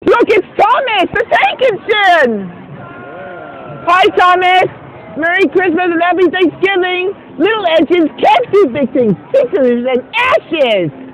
Look, it's Thomas, the Hankinson! Hi, Thomas! Merry Christmas and Happy Thanksgiving! Little engines, cat food victims, pictures, and ashes!